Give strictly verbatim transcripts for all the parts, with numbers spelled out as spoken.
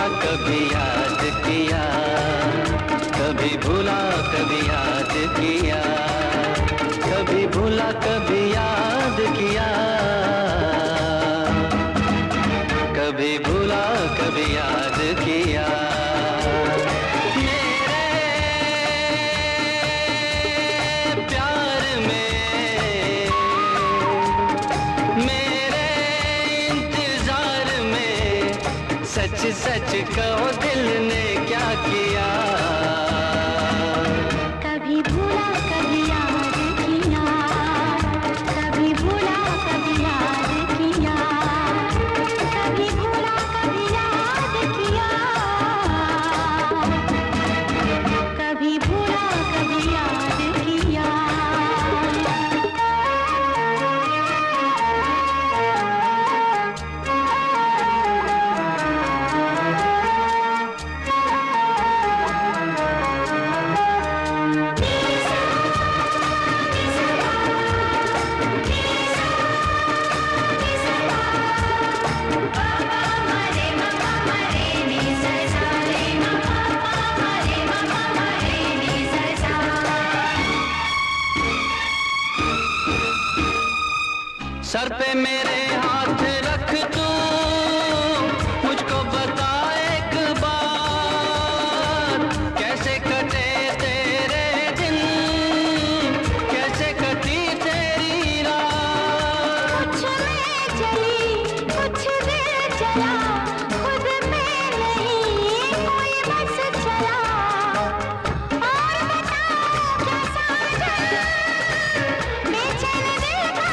भूला कभी याद किया, कभी भूला कभी याद किया, कभी भूला कभी याद किया, कभी भूला कभी याद किया। मेरे प्यार में, मेरे इंतजार में, सच सच कहो दिल ने क्या किया। कभी भूला कभी याद किया, कभी भूला कभी याद किया, कभी भूला कभी याद किया, कभी भूला कभी याद किया। सर पे मेरे हाथ रख तू, मुझको बता एक बार, कैसे कटे तेरे दिन, कैसे कटी तेरी रात। कुछ में चली कुछ देर चला, खुद में नहीं कोई बस चला। और बता क्या साजन, बेचैन दिल का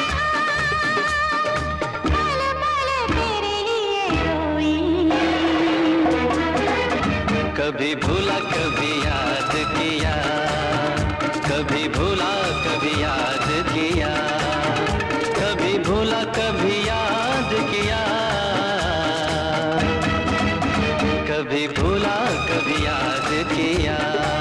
पल पल तेरे लिए रोई। कभी भूला कभी याद किया, कभी भूला कभी याद किया, कभी भूला कभी याद किया, कभी भूला कभी याद किया।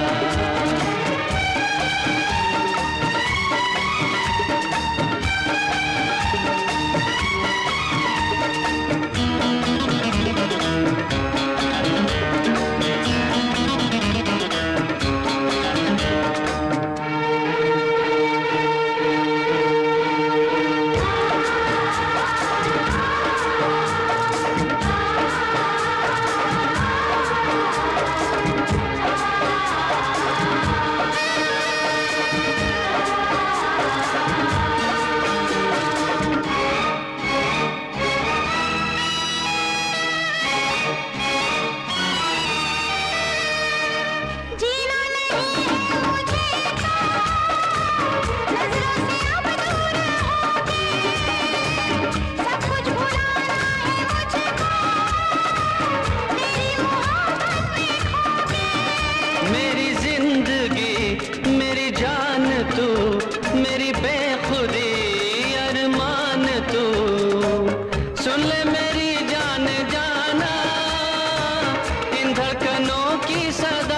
जीना नहीं है मुझे तो, नजरों से अब दूर होके, सब कुछ भुलाना है मुझको, तेरी मोहब्बत में खोके। मेरी जिंदगी मेरी जान तू, मेरी बेखुदी अरमान तू, सुन ले मेरी जान जाना, इन धड़कनों की सदा,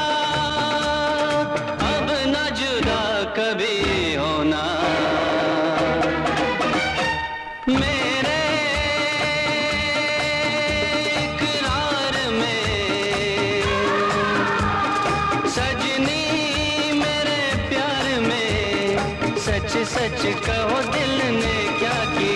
अब न जुदा कभी होना। मेरे इकरार में, सजनी मेरे प्यार में, सच सच कहो दिल ने क्या किया।